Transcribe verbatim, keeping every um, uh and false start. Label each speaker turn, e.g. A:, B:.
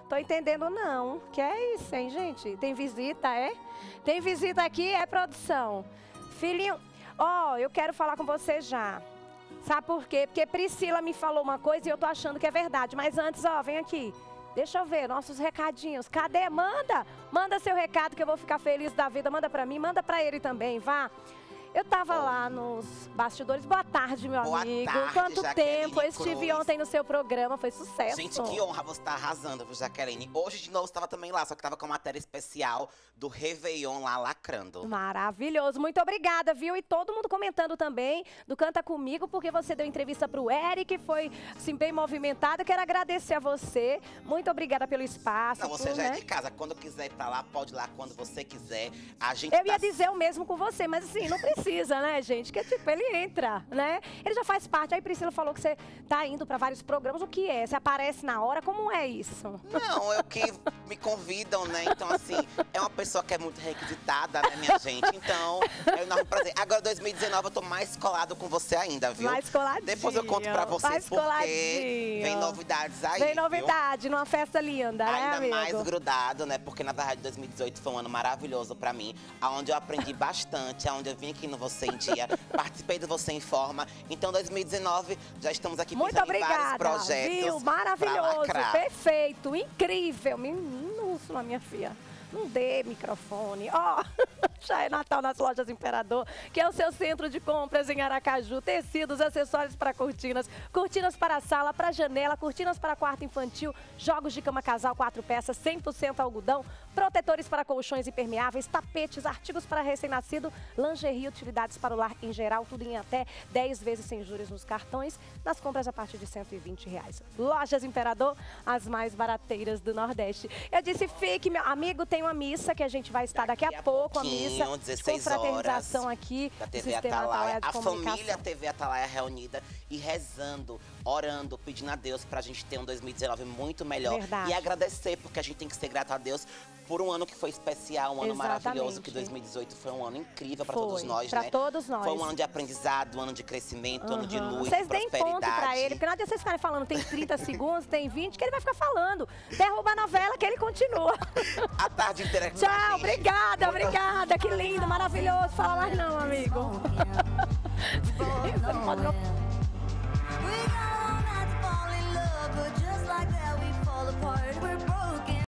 A: Tô entendendo não. Que é isso, hein, gente? Tem visita, é? Tem visita aqui, é produção. Filhinho, ó, eu quero falar com você já. Sabe por quê? Porque Priscila me falou uma coisa e eu tô achando que é verdade. Mas antes, ó, vem aqui. Deixa eu ver, nossos recadinhos. Cadê? Manda! Manda seu recado que eu vou ficar feliz da vida. Manda pra mim, manda pra ele também, vá. Eu tava lá nos bastidores. Boa tarde, meu
B: Boa
A: amigo.
B: tarde,
A: Quanto
B: Jaqueline
A: tempo? Eu estive
B: Cruz.
A: ontem no seu programa, foi sucesso.
B: Gente, que honra você estar arrasando, viu, Jaqueline? Hoje, de novo, você estava também lá, só que tava com a matéria especial do Réveillon lá, lacrando.
A: Maravilhoso, muito obrigada, viu? E todo mundo comentando também do Canta Comigo, porque você deu entrevista pro Eric, foi, assim, bem movimentada. Quero agradecer a você, muito obrigada pelo espaço.
B: Não, você
A: por,
B: já
A: né?
B: é de casa. Quando quiser ir pra lá, pode ir lá quando você quiser. A gente
A: Eu
B: tá...
A: ia dizer o mesmo com você, mas assim, não precisa, né, gente? Que tipo, ele entra, né? Ele já faz parte. Aí Priscila falou que você tá indo pra vários programas. O que é? Você aparece na hora? Como é isso?
B: Não, é o que me convidam, né? Então, assim, é uma pessoa que é muito requisitada, né, minha gente? Então, é um enorme prazer. Agora, dois mil e dezenove, eu tô mais colado com você ainda, viu?
A: Mais coladinho.
B: Depois eu conto pra vocês
A: Mais
B: porque
A: coladinho.
B: vem novidades aí,
A: Vem
B: viu?
A: novidade, numa festa linda, né,
B: Ainda
A: amigo?
B: mais grudado, né? Porque, na verdade, dois mil e dezoito foi um ano maravilhoso pra mim. Onde eu aprendi bastante, onde eu vim aqui no Você em Dia, participei do Você em Forma. Então, dois mil e dezenove, já estamos aqui
A: Muito
B: pensando em vários
A: obrigada,
B: projetos.
A: viu?
B: pra
A: Maravilhoso,
B: lacrar.
A: perfeito, incrível. Minúscula, minha filha. Não dê microfone. Ó, já é Natal nas Lojas Imperador, que é o seu centro de compras em Aracaju. Tecidos, acessórios para cortinas, cortinas para sala, para janela, cortinas para quarto infantil, jogos de cama casal, quatro peças, cem por cento algodão, protetores para colchões impermeáveis, tapetes, artigos para recém-nascido, lingerie, utilidades para o lar em geral, tudo em até dez vezes sem juros nos cartões, nas compras a partir de cento e vinte reais. Lojas Imperador, as mais barateiras do Nordeste. Eu disse, fique, meu amigo, tem uma missa que a gente vai estar daqui, daqui a, a pouco, a missa de
B: dezesseis
A: confraternização aqui
B: da
A: do
B: T V
A: Sistema
B: Atalaia,
A: Atalaia de
B: a
A: Comunicação.
B: família T V Atalaia reunida e rezando, orando, pedindo a Deus pra gente ter um dois mil e dezenove muito melhor.
A: Verdade.
B: E agradecer, porque a gente tem que ser grato a Deus por um ano que foi especial, um ano
A: Exatamente.
B: maravilhoso, que dois mil e dezoito foi um ano incrível pra
A: Foi,
B: todos nós,
A: pra
B: né?
A: todos nós.
B: Foi um ano de aprendizado, um ano de crescimento, um ano de luz,
A: Vocês
B: de
A: deem
B: prosperidade.
A: ponto pra ele, porque não adianta vocês ficarem falando tem trinta segundos, tem vinte, que ele vai ficar falando. Derruba a novela que ele continua.
B: A tarde inteira.
A: Tchau, obrigada, obrigada. Que lindo, maravilhoso. Fala mais não, amigo. Você não pode não.